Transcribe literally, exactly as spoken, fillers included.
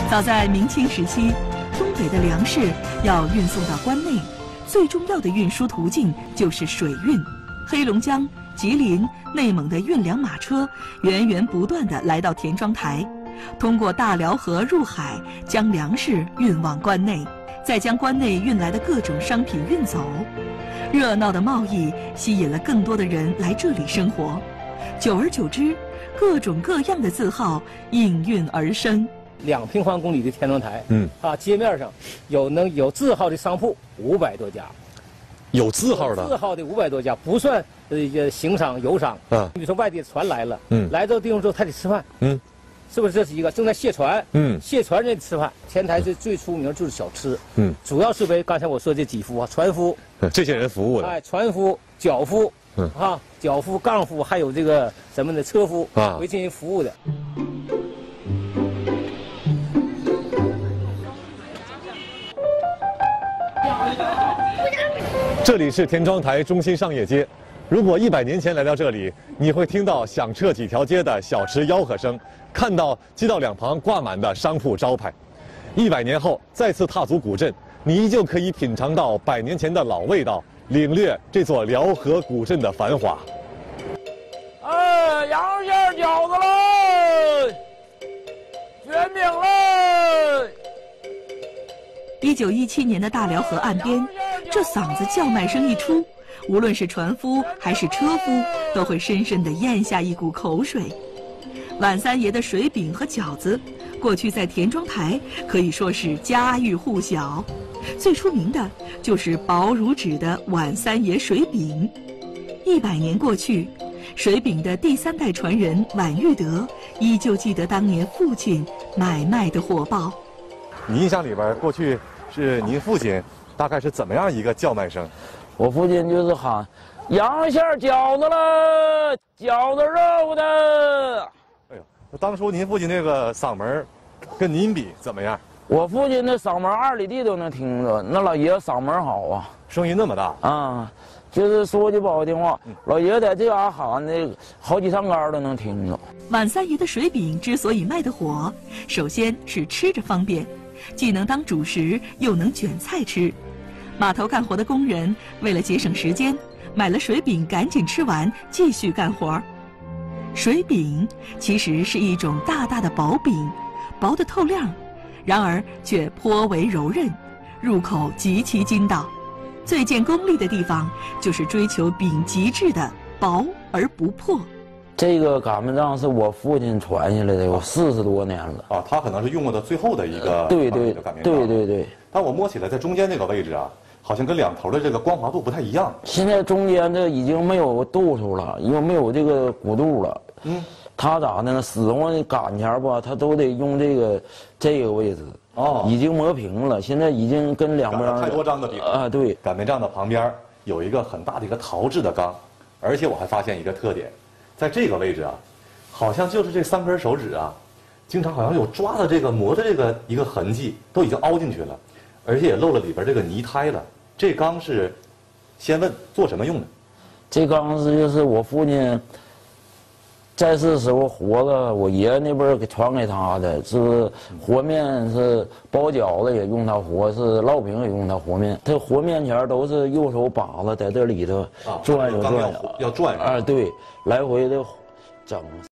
早在明清时期，东北的粮食要运送到关内，最重要的运输途径就是水运。黑龙江、吉林、内蒙的运粮马车源源不断地来到田庄台，通过大辽河入海，将粮食运往关内，再将关内运来的各种商品运走。热闹的贸易吸引了更多的人来这里生活，久而久之，各种各样的字号应运而生。 两平方公里的田庄台， 嗯， 啊，街面上有能有字号的商铺五百多家， 有字号的， 字号的五百多家，不算呃行商、游商。 啊， 你说外地船来了， 嗯， 来到地方之后他得吃饭， 嗯， 是不是？这是一个正在卸船， 嗯， 卸船人吃饭。田台最最出名就是小吃， 嗯，主要是为刚才我说这几夫啊，船夫， 这些人服务的， 哎，船夫、脚夫， 嗯啊，脚夫、杠夫，还有这个什么的车夫啊， 为这些服务的。 这里是田庄台中心商业街。如果一百年前来到这里，你会听到响彻几条街的小吃吆喝声，看到街道两旁挂满的商铺招牌。一百年后再次踏足古镇，你依旧可以品尝到百年前的老味道，领略这座辽河古镇的繁华。 哎，羊馅饺子喽，卷饼喽！ 一九一七年的大辽河岸边，这嗓子叫卖声一出，无论是船夫还是车夫，都会深深地咽下一股口水。晚三爷的水饼和饺子，过去在田庄台可以说是家喻户晓。最出名的就是薄如纸的晚三爷水饼。一百年过去，水饼的第三代传人晚玉德依旧记得当年父亲买卖的火爆。 你印象里边，过去是您父亲大概是怎么样一个叫卖声？ 我父亲就是喊羊馅饺子了，饺子肉的。 哎呦，当初您父亲那个嗓门跟您比怎么样？ 我父亲那嗓门二里地都能听着，那老爷子嗓门好啊， 声音那么大啊，就是说句不好听话，嗯、老爷子在这嘎喊的好几趟杆都能听着。 晚三爷的水饼之所以卖得火，首先是吃着方便，既能当主食，又能卷菜吃。码头干活的工人为了节省时间，买了水饼赶紧吃完，继续干活。水饼其实是一种大大的薄饼，薄得透亮，然而却颇为柔韧，入口极其筋道。最见功力的地方就是追求饼极致的薄而不破。 这个擀面杖是我父亲传下来的，有四十多年了。 啊，他可能是用过的最后的一个对对擀面杖。 对对对。 但我摸起来，在中间这个位置啊，好像跟两头的这个光滑度不太一样。 现在中间这已经没有度数了，因为没有这个弧度了。嗯。他咋的呢？使唤的擀前吧，他都得用这个这个位置。哦。已经磨平了，现在已经跟两边太多张的饼啊，对。 擀面杖的旁边有一个很大的一个陶制的缸，而且我还发现一个特点。在这个位置啊，好像就是这三根手指啊，经常好像有抓的这个磨的这个一个痕迹，都已经凹进去了，而且也漏了里边这个泥胎了。这缸是，先问做什么用的？ 这缸是就是我父亲在世时候活着，我爷爷那边给传给他的，是和面是包饺子也用它和，是烙饼也用它和面。这和面前都是右手把子在这里头转悠转悠， 要转悠啊，对，来回的整。